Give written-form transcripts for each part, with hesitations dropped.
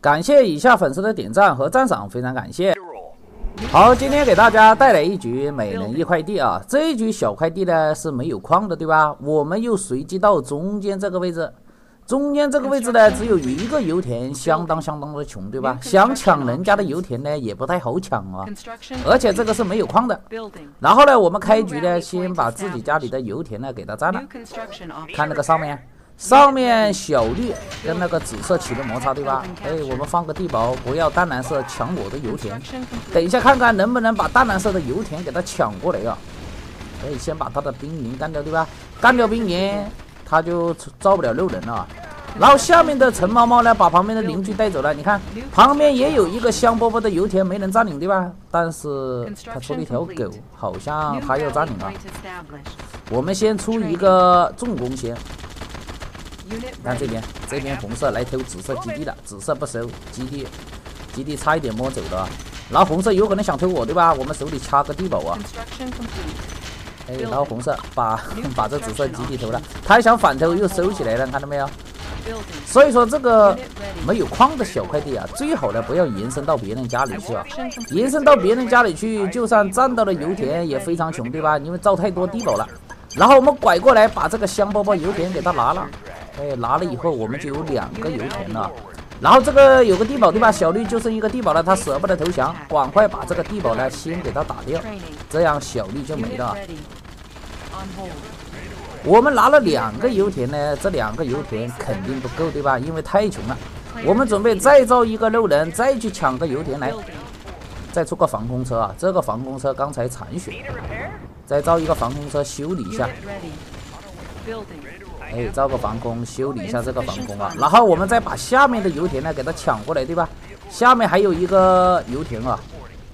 感谢以下粉丝的点赞和赞赏，非常感谢。好，今天给大家带来一局每人一块地啊。这一局小块地呢是没有矿的，对吧？我们又随机到中间这个位置。中间这个位置呢，只有一个油田，相当的穷，对吧？想抢人家的油田呢，也不太好抢啊。而且这个是没有矿的。然后呢，我们开局呢，先把自己家里的油田呢给它占了。看那个上面小绿跟那个紫色起了摩擦，对吧？哎，我们放个地堡，不要淡蓝色抢我的油田。等一下看看能不能把淡蓝色的油田给它抢过来啊！哎，先把他的兵营干掉，对吧？干掉兵营。他就招不了6人了，然后下面的陈猫猫呢，把旁边的邻居带走了。你看旁边也有一个香饽饽的油田没人占领，对吧？但是他出了一条狗，好像他要占领了。我们先出一个重攻先。看这边红色来偷紫色基地了，紫色不收基地差一点摸走了。然后红色有可能想偷我，对吧？我们手里掐个地堡啊。哎，然后红色把这紫色基地偷了，他还想反偷又收起来了，看到没有？所以说这个没有矿的小块地啊，最好呢不要延伸到别人家里去啊。延伸到别人家里去，就算占到了油田也非常穷，对吧？因为造太多地堡了。然后我们拐过来把这个香饽饽油田给他拿了，哎，拿了以后我们就有2个油田了。然后这个有个地堡，对吧？小绿就剩一个地堡了，他舍不得投降，赶快把这个地堡呢先给他打掉，这样小绿就没了。我们拿了2个油田呢，这2个油田肯定不够，对吧？因为太穷了。我们准备再造一个6人，再去抢个油田来，再出个防空车啊！这个防空车刚才残血，再造一个防空车修理一下。哎，造个防空，修理一下这个防空啊，然后我们再把下面的油田呢给它抢过来，对吧？下面还有一个油田啊，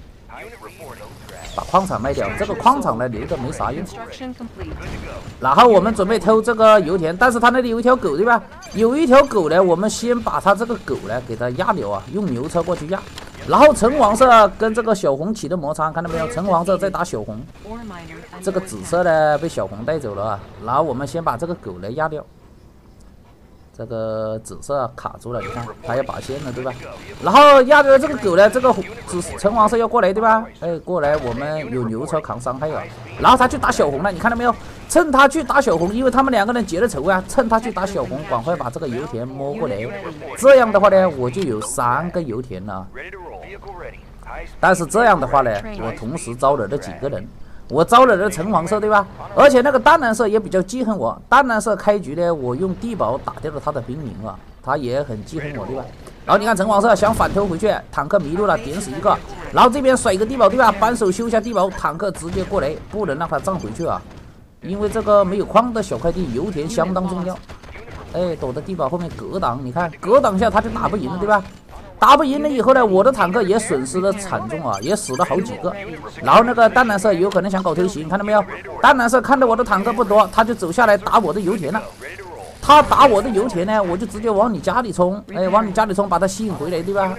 把矿场卖掉，这个矿场呢留着没啥用。然后我们准备偷这个油田，但是他那里有一条狗，对吧？有一条狗呢，我们先把他这个狗呢给它压掉啊，用牛车过去压。然后橙黄色跟这个小红起的摩擦，看到没有？橙黄色在打小红，这个紫色呢被小红带走了啊。然后我们先把这个狗来压掉，这个紫色卡住了，你看它要拔线了，对吧？然后压掉这个狗呢，这个橙黄色要过来，对吧？哎，过来我们有牛车扛伤害啊。然后他去打小红了，你看到没有？趁他去打小红，因为他们2个人结了仇啊，趁他去打小红，赶快把这个油田摸过来。这样的话呢，我就有3个油田了。但是这样的话呢，我同时招惹了几个人，我招惹了橙黄色，对吧？而且那个淡蓝色也比较记恨我。淡蓝色开局呢，我用地堡打掉了他的兵营啊，他也很记恨我，对吧？然后你看橙黄色想反偷回去，坦克迷路了，点死一个，然后这边甩个地堡，对吧？扳手修一下地堡，坦克直接过来，不能让他站回去啊，因为这个没有矿的小块地油田相当重要。哎，躲在地堡后面格挡，你看格挡下他就打不赢了，对吧？打不赢了以后呢，我的坦克也损失了惨重啊，也死了好几个。然后那个淡蓝色有可能想搞偷袭，看到没有？淡蓝色看到我的坦克不多，他就走下来打我的油田了。他打我的油田呢，我就直接往你家里冲，哎，往你家里冲，把他吸引回来，对吧？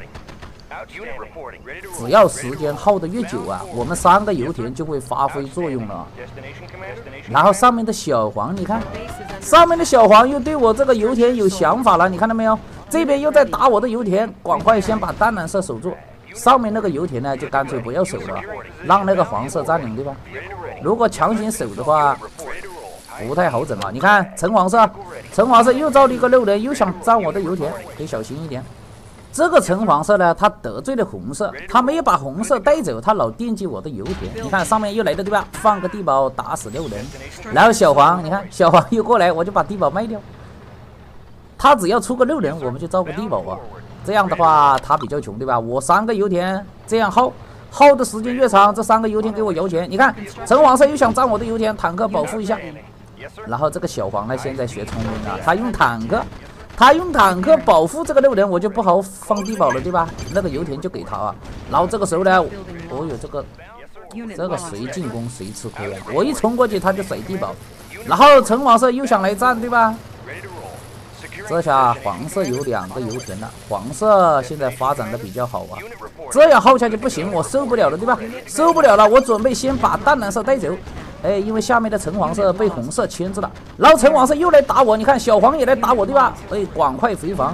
只要时间耗得越久啊，我们3个油田就会发挥作用了。然后上面的小黄，你看，上面的小黄又对我这个油田有想法了，你看到没有？这边又在打我的油田，赶快先把淡蓝色守住，上面那个油田呢就干脆不要守了，让那个黄色占领，对吧？如果强行守的话不太好整啊。你看橙黄色又招了一个6人，又想占我的油田，得小心一点。这个橙黄色呢，他得罪了红色，他没有把红色带走，他老惦记我的油田。你看上面又来了，对吧？放个地堡打死6人，然后小黄，你看小黄又过来，我就把地堡卖掉。他只要出个6人，我们就造个地堡啊。这样的话他比较穷，对吧？我3个油田这样耗的时间越长，这3个油田给我摇钱。你看橙黄色又想占我的油田，坦克保护一下。然后这个小黄呢，现在学聪明了，他用坦克保护这个6人，我就不好放地堡了，对吧？那个油田就给他啊。然后这个时候呢，我有这个谁进攻谁吃亏啊！我一冲过去他就甩地堡，然后橙黄色又想来占，对吧？这下黄色有2个油田了，黄色现在发展的比较好啊。这样耗下去不行，我受不了了，对吧？受不了了，我准备先把淡蓝色带走。哎，因为下面的橙黄色被红色牵制了，然后橙黄色又来打我，你看小黄也来打我，对吧？哎，赶快回防，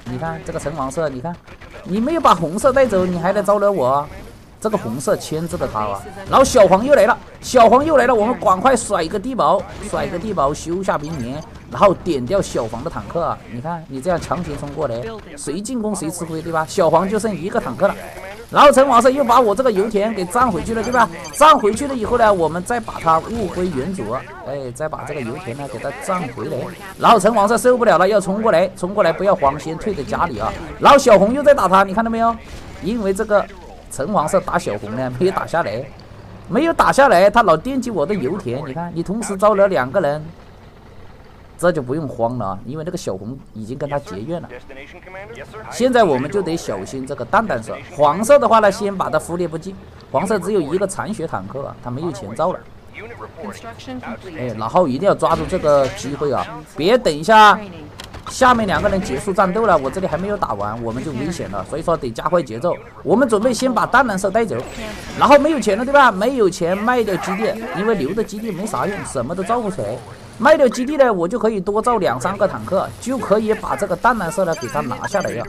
你看这个橙黄色，你看你没有把红色带走，你还来招惹我？这个红色牵制了他啊。然后小黄又来了，小黄又来了，我们赶快甩一个地堡，甩一个地堡修下平原，然后点掉小黄的坦克啊。你看你这样强行冲过来，谁进攻谁吃亏，对吧？小黄就剩一个坦克了。然后橙黄色又把我这个油田给占回去了，对吧？占回去了以后呢，我们再把它物归原主，哎，再把这个油田呢给它占回来。然后橙黄色受不了了，要冲过来，冲过来不要慌，先退在家里啊。然后小红又在打他，你看到没有？因为这个橙黄色打小红呢，没有打下来，没有打下来，他老惦记我的油田。你看，你同时招惹2个人。这就不用慌了啊，因为那个小红已经跟他结怨了。现在我们就得小心这个蛋蛋色。黄色的话呢，先把它忽略不计。黄色只有一个残血坦克啊，他没有前兆了。哎，然后一定要抓住这个机会啊，别等一下下面2个人结束战斗了，我这里还没有打完，我们就危险了。所以说得加快节奏。我们准备先把淡蓝色带走，然后没有钱了，对吧？没有钱卖掉基地，因为留的基地没啥用，什么都造不出来。卖掉基地呢，我就可以多造2、3个坦克，就可以把这个淡蓝色呢给它拿下来了。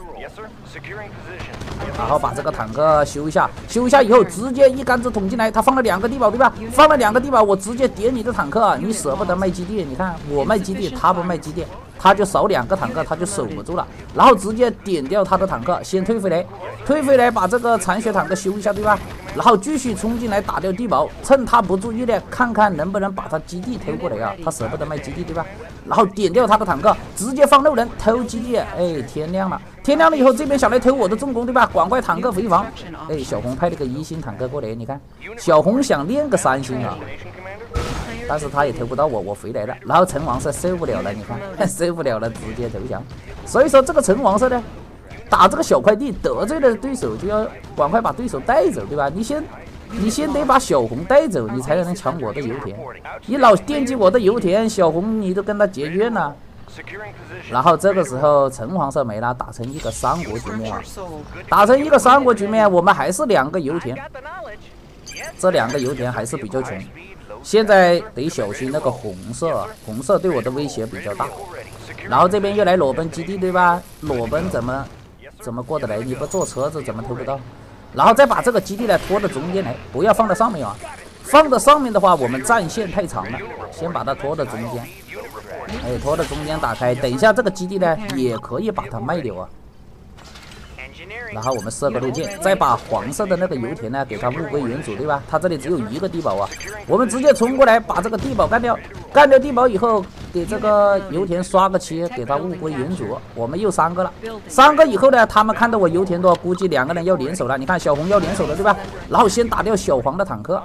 然后把这个坦克修一下，修一下以后直接一竿子捅进来。他放了2个地堡，对吧？放了2个地堡，我直接点你的坦克啊！你舍不得卖基地，你看我卖基地，他不卖基地，他就少2个坦克，他就守不住了。然后直接点掉他的坦克，先退回来，退回来把这个残血坦克修一下，对吧？然后继续冲进来打掉地堡，趁他不注意呢，看看能不能把他基地偷过来啊！他舍不得卖基地，对吧？然后点掉他的坦克，直接放路人偷基地。哎，天亮了，天亮了以后，这边想来偷我的重工，对吧？赶快坦克回防。哎，小红派了个1星坦克过来，你看，小红想练个3星啊，但是他也偷不到我，我回来了。然后橙黄色受不了了，你看受不了了，直接投降。所以说这个橙黄色呢，打这个小快递得罪了对手，就要赶快把对手带走，对吧？你先得把小红带走，你才能抢我的油田。你老惦记我的油田，小红你都跟他结怨了。然后这个时候橙黄色没了，打成一个3国局面啊！打成一个3国局面，我们还是2个油田，这2个油田还是比较穷。现在得小心那个红色，红色对我的威胁比较大。然后这边又来裸奔基地，对吧？裸奔怎么过得来？你不坐车子怎么偷不到？然后再把这个基地呢拖到中间来，不要放在上面啊！放到上面的话，我们战线太长了，先把它拖到中间。哎，拖到中间打开，等一下这个基地呢也可以把它卖掉啊。然后我们设个路径，再把黄色的那个油田呢给它物归原主，对吧？它这里只有1个地堡啊，我们直接冲过来把这个地堡干掉，干掉地堡以后给这个油田刷个漆，给它物归原主。我们又3个了，3个以后呢，他们看到我油田多，估计2个人要联手了。你看小红要联手了，对吧？然后先打掉小黄的坦克。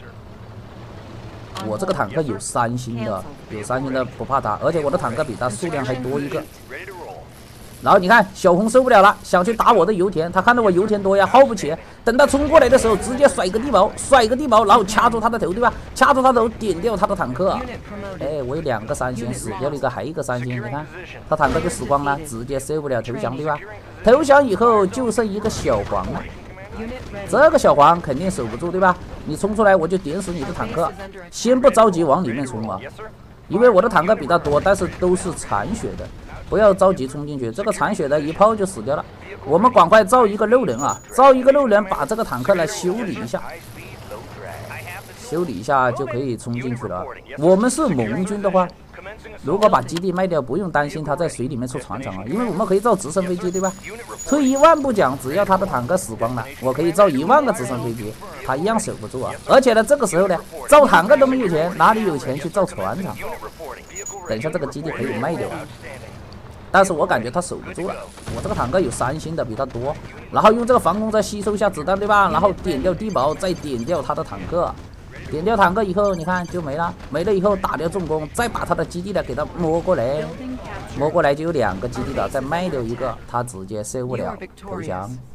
我这个坦克有3星的，有3星的不怕他，而且我的坦克比他数量还多1个。然后你看小红受不了了，想去打我的油田，他看到我油田多呀，耗不起。等他冲过来的时候，直接甩个地堡，然后掐住他的头，对吧？掐住他的头，点掉他的坦克。哎，我有2个3星，死掉了一个，还一个3星，你看他坦克就死光了，直接受不了投降，对吧？投降以后就剩一个小黄了。这个小黄肯定守不住，对吧？你冲出来我就点死你的坦克，先不着急往里面冲啊，因为我的坦克比他多，但是都是残血的，不要着急冲进去，这个残血的一炮就死掉了。我们赶快造一个路人啊，造一个路人把这个坦克来修理一下，修理一下就可以冲进去了。我们是盟军的话，如果把基地卖掉，不用担心他在水里面出船长啊，因为我们可以造直升飞机，对吧？退1万步讲，只要他的坦克死光了，我可以造1万个直升飞机，他一样守不住啊。而且呢，这个时候呢，造坦克都没有钱，哪里有钱去造船长？等一下这个基地可以卖掉啊，但是我感觉他守不住了。我这个坦克有3星的，比他多，然后用这个防空再吸收一下子弹，对吧？然后点掉地堡，再点掉他的坦克。点掉坦克以后，你看就没了，没了以后打掉重工，再把他的基地呢给他摸过来，摸过来就有2个基地了，再卖掉1个，他直接受不了投降。